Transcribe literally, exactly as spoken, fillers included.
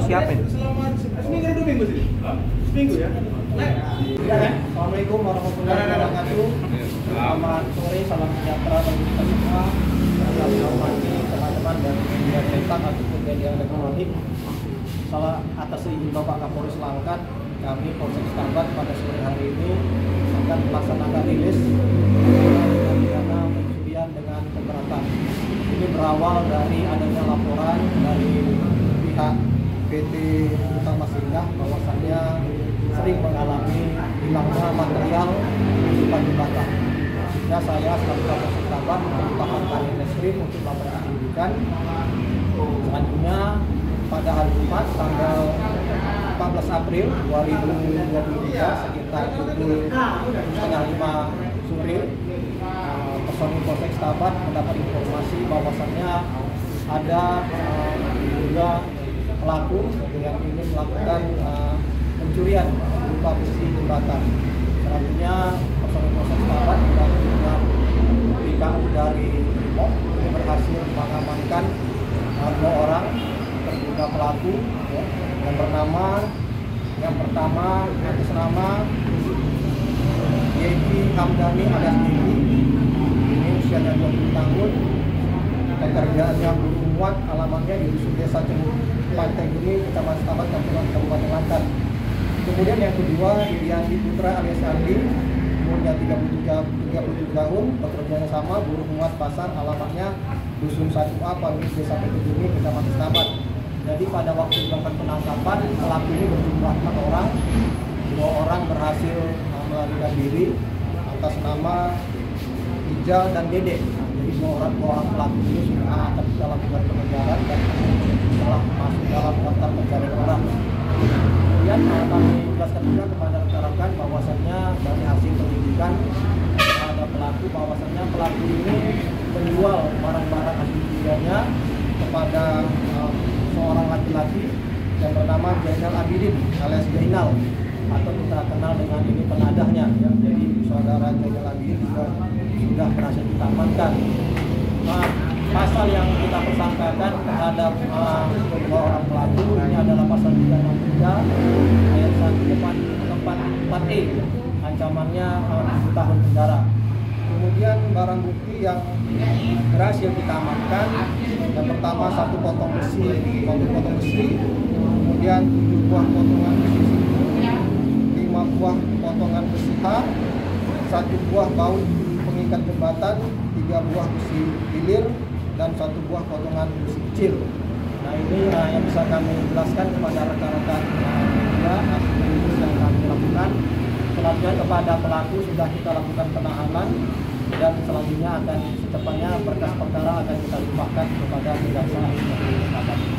siapa ini? Seminggu dua minggu sih. Seminggu ya. Assalamualaikum warahmatullahi wabarakatuh. Selamat sore, salam sejahtera bagi kita semua. Saya menghormati teman-teman dari media cetak ataupun media elektronik. Salah atas izin Bapak Kapolres Langkat, kami Polsek Stabat pada sore hari ini akan melaksanakan rilis tindak pidana pencurian dengan pemberatan. Ini berawal dari adanya laporan dari pihak P T Utama Singgah bahwasannya sering mengalami hilangnya material berupa jembatan. Sehingga saya selaku Kapolsek Stabat memerintahkan Reskrim untuk melakukan penyelidikan. Selanjutnya pada hari Jumat tanggal empat belas April dua ribu dua puluh tiga sekitar pukul setengah lima sore, personil Polsek Stabat mendapat informasi bahwasannya ada juga uh, pelaku yang ingin melakukan uh, pencurian berupa besi jembatan. Selanjutnya personil Polsek Stabat dan juga P K U dari Brimob ini berhasil mengamankan uh, dua orang terduga pelaku, ya, yang bernama yang pertama atas nama Yeki Hamdani alias Yeki. Ini usianya dua puluh tahun, pekerjaannya buruh muat, alamatnya di dusun desa Pantai Geni, Kecamatan Stabat, Kabupaten Langkat. Kemudian yang kedua Iriandi Putra alias Andi, umurnya tiga puluh tujuh tahun, pekerjaannya sama, buruh muat pasar, alamatnya dusun satu A, Pamit, Desa Pantai Geni, Kecamatan Stabat. Jadi pada waktu dilakukan penangkapan, pelaku ini berjumlah empat orang, dua orang berhasil melarikan diri atas nama Ijal dan Dede. Jadi dua orang dua orang pelaku ini sudah akan kita lakukan pengejaran dan telah masuk dalam daftar pencarian orang. Kemudian kami jelaskan juga kepada rekan-rekan bahwasannya dari hasil penyelidikan terhadap pelaku, bahwasannya pelaku ini menjual barang-barang hasil curiannya kepada uh, seorang laki-laki yang bernama Jainal Abidin alias Jainal, atau kita kenal dengan ini penadahnya, ya. Jadi saudara Jainal Abidin juga sudah berhasil kita amankan. Nah, pasal yang kita persangkakan terhadap uh, kedua orang pelaku ini adalah pasal tiga enam tiga ayat satu empat E, ancamannya tujuh tahun penjara. Kemudian barang bukti yang berhasil kita amankan, yang pertama satu potong besi, satu potong besi, kemudian tujuh buah potongan besi siku, lima buah potongan besi H, satu buah baut pengikat jembatan, tiga buah besi hilir, dan satu buah potongan besi kecil. Nah ini uh, yang bisa kami jelaskan kepada rekan-rekan media aktivitas yang kami lakukan. Selanjutnya kepada pelaku sudah kita lakukan penahanan dan selanjutnya akan secepatnya berkas perkara akan kita limpahkan kepada kejaksaan.